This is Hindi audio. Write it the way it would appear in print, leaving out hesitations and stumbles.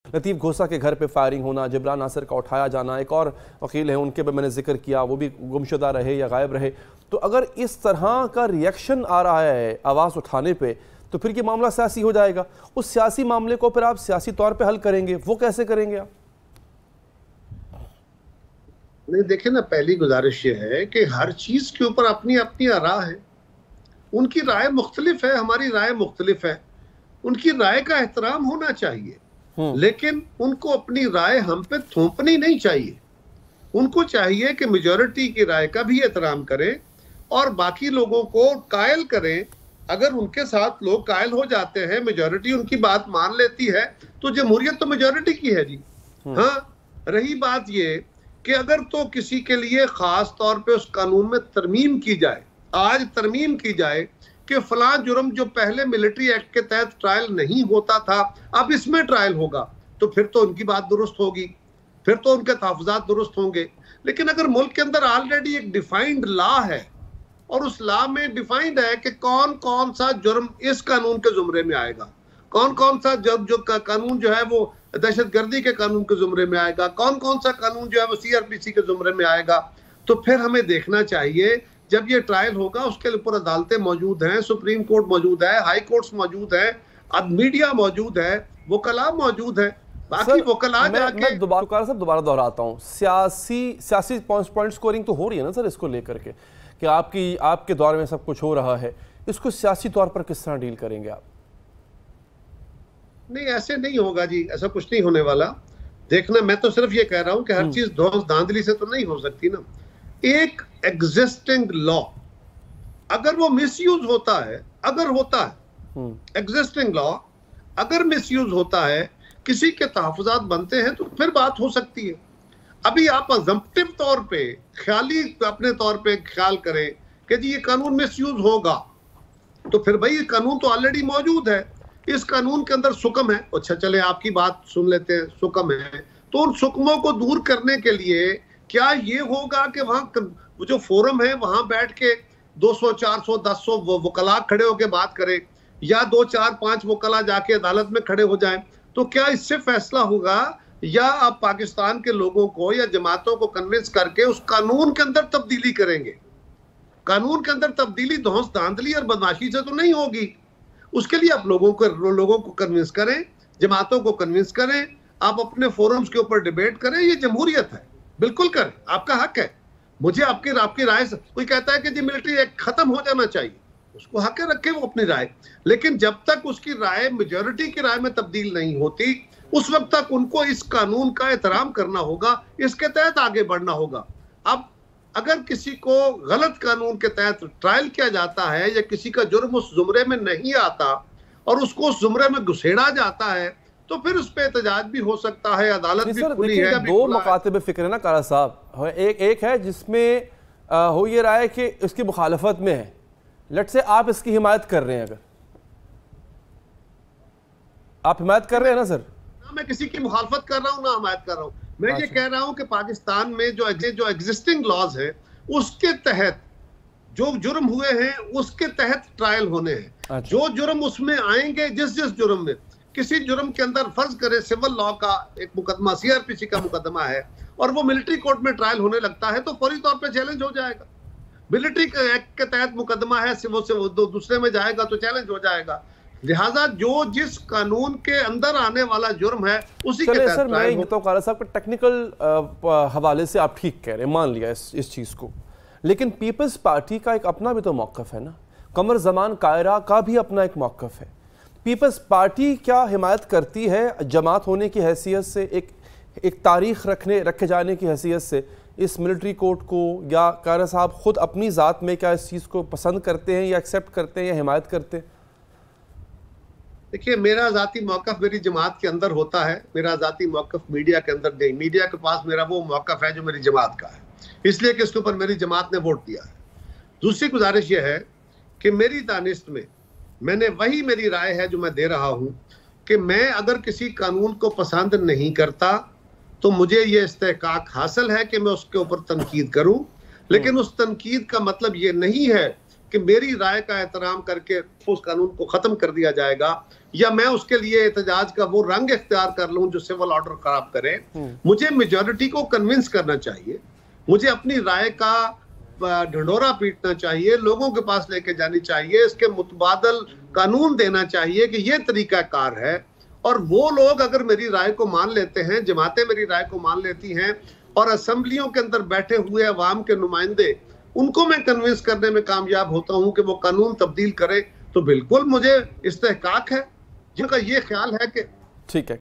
लतीफ़ घोसा के घर पे फायरिंग होना, जिब्रान नासिर का उठाया जाना, एक और वकील है उनके भी मैंने जिक्र किया, वो भी गुमशुदा रहे या गायब रहे। तो अगर इस तरह का रिएक्शन आ रहा है आवाज़ उठाने पे, तो फिर ये मामला सियासी हो जाएगा। उस सियासी मामले को फिर आप सियासी तौर पे हल करेंगे, वो कैसे करेंगे आप? नहीं, देखिए ना, पहली गुजारिश ये है कि हर चीज के ऊपर अपनी अपनी राय है, उनकी राय मुख्तलिफ है, हमारी राय मुख्तलिफ है, उनकी राय का एहतराम होना चाहिए, लेकिन उनको अपनी राय हम पे थोपनी नहीं चाहिए। उनको चाहिए कि मेजॉरिटी की राय का भी एहतराम करें और बाकी लोगों को कायल करें। अगर उनके साथ लोग कायल हो जाते हैं, मेजॉरिटी उनकी बात मान लेती है, तो जमहूरियत तो मेजॉरिटी की है जी। हाँ, रही बात ये कि अगर तो किसी के लिए खास तौर पे उस कानून में तरमीम की जाए, आज तरमीम की जाए कि फलां जुर्म जो पहले मिलिट्री एक्ट के तहत ट्रायल नहीं होता था अब इसमें ट्रायल होगा, तो फिर तो उनकी बात दुरुस्त होगी, फिर तो उनके तहफ़्फ़ुज़ात दुरुस्त होंगे। लेकिन अगर मुल्क के अंदर ऑलरेडी एक डिफाइंड लॉ है और उस लॉ में डिफाइंड है कि कौन कौन सा जुर्म इस कानून के जुमरे में आएगा, कौन कौन सा जो कानून जो है वो दहशतगर्दी के कानून के जुमरे में आएगा, कौन कौन सा कानून जो है वो सीआरपीसी के जुमरे में आएगा, तो फिर हमें देखना चाहिए जब ये ट्रायल होगा उसके ऊपर अदालतें मौजूद हैं, सुप्रीम कोर्ट मौजूद है, हाई कोर्ट्स मौजूद है, अब मीडिया मौजूद है, वकला मौजूद है, बाकी वकला जाके। मैं दोबारा दोहराता हूँ, सियासी पॉइंट स्कोरिंग तो हो रही है ना सर इसको लेकर के कि आपके दौर में सब कुछ हो रहा है, इसको सियासी तौर पर किस तरह डील करेंगे आप? नहीं, ऐसे नहीं होगा जी, ऐसा कुछ नहीं होने वाला। देखना, मैं तो सिर्फ ये कह रहा हूं कि हर चीज धौंस धांधली से तो नहीं हो सकती ना। एक एग्जिस्टिंग लॉ अगर वो मिसयूज होता है, एग्जिस्टिंग लॉ अगर मिसयूज होता है, किसी के तहफ़्फ़ुज़ात बनते हैं, तो फिर बात हो सकती है। अभी आप अजम्पटिव तौर पे, ख्याली अपने तौर पे ख्याल करें कि जी ये कानून मिसयूज होगा, तो फिर भाई ये कानून तो ऑलरेडी मौजूद है, इस कानून के अंदर सुकम है। अच्छा, चले आपकी बात सुन लेते हैं, सुकम है तो उन सुकमों को दूर करने के लिए क्या ये होगा कि वहां जो फोरम है वहां बैठ के 200, 400, 1000 वकला खड़े होकर बात करें, या 2, 4, 5 वकला जाके अदालत में खड़े हो जाएं, तो क्या इससे फैसला होगा? या आप पाकिस्तान के लोगों को या जमातों को कन्विंस करके उस कानून के अंदर तब्दीली करेंगे? कानून के अंदर तब्दीली धौंस धांधली और बदमाशी से तो नहीं होगी। उसके लिए आप लोगों को कन्विंस करें, जमातों को कन्विंस करें, आप अपने फोरम्स के ऊपर डिबेट करें। ये जमहूरियत है, बिल्कुल करें, आपका हक है। मुझे आपकी राय से कोई कहता है कि जी मिलिट्री एक्ट खत्म हो जाना चाहिए, उसको हक है, रखे वो अपनी राय, लेकिन जब तक उसकी राय मेजॉरिटी की राय में तब्दील नहीं होती, उस वक्त तक उनको इस कानून का एहतराम करना होगा, इसके तहत आगे बढ़ना होगा। अब अगर किसी को गलत कानून के तहत ट्रायल किया जाता है या किसी का जुर्म उस जुमरे में नहीं आता और उसको उस जुमरे में घुसेड़ा जाता है, तो फिर उस पे एहतजाज भी हो सकता है, अदालत भी खुली है। दो मकातब फिक्र है ना कारा साहब, एक है जिसमें हो ये रहा है कि इसकी मुखालफत में है, लेट से आप इसकी हिमायत कर रहे हैं, अगर आप हिमायत कर रहे हैं ना सर? ना मैं किसी की मुखालफत कर रहा हूँ ना हिमायत कर रहा हूँ, मैं ये कह रहा हूं कि पाकिस्तान में जो एग्जिस्टिंग लॉज है उसके तहत जो जुर्म हुए हैं उसके तहत ट्रायल होने हैं। जो जुर्म उसमें आएंगे, जिस जुर्म में, किसी जुर्म के अंदर फर्ज करे सिविल लॉ का एक मुकदमा, सीआरपीसी का मुकदमा है और वो मिलिट्री कोर्ट में ट्रायल होने लगता है, तो फौरी तौर पे चैलेंज हो जाएगा। मिलिट्री एक्ट के तहत मुकदमा है, वो दूसरे में जाएगा तो चैलेंज हो जाएगा। लिहाजा जो जिस कानून के अंदर आने वाला जुर्म है उसी के तहत। सर मैं ये तो कारा साहब के टेक्निकल हवाले से आप ठीक कह रहे हैं, मान लिया इस चीज़ को, लेकिन पीपल्स पार्टी का एक अपना भी तो मौक़िफ़ है ना, कमर ज़मान कायरा का भी अपना एक मौक़िफ़ है। पीपल्स पार्टी क्या हिमायत करती है जमात होने की हैसियत से, एक तारीख़ रखे जाने की हैसियत से इस मिलिट्री कोर्ट को, या कारा साहब ख़ुद अपनी ज़ात में क्या इस चीज़ को पसंद करते हैं या एक्सेप्ट करते हैं या हिमायत करते हैं? देखिए, मेरा ज़ाती मौक़िफ़ मेरी जमात के अंदर होता है, मेरा ज़ाती मौक़िफ़ मीडिया के अंदर नहीं। मीडिया के पास मेरा वो मौक़िफ़ है जो मेरी जमात का है, इसलिए कि इसके ऊपर मेरी जमात ने वोट दिया है। दूसरी गुजारिश ये है कि मेरी दानिश में वही मेरी राय है जो मैं दे रहा हूँ कि मैं अगर किसी कानून को पसंद नहीं करता तो मुझे ये इस्तेहकाक हासिल है कि मैं उसके ऊपर तनकीद करूँ, लेकिन उस तनकीद का मतलब ये नहीं है कि मेरी राय का एहतराम करके उस कानून को ख़त्म कर दिया जाएगा। या मैं उसके लिए एहतजाज का वो रंग इख्तियार कर लूं जो सिविल ऑर्डर खराब करे। मुझे मेजॉरिटी को कन्विंस करना चाहिए, मुझे अपनी राय का ढिंढोरा पीटना चाहिए, लोगों के पास लेके जानी चाहिए, इसके मुतबादल कानून देना चाहिए कि ये तरीकाकार है। और वो लोग अगर मेरी राय को मान लेते हैं, जमातें मेरी राय को मान लेती हैं और असेंबलियों के अंदर बैठे हुए अवाम के नुमाइंदे उनको मैं कन्विंस करने में कामयाब होता हूं कि वो कानून तब्दील करे, तो बिल्कुल मुझे इस्तेहकाक है। जिनका ये ख्याल है कि ठीक है,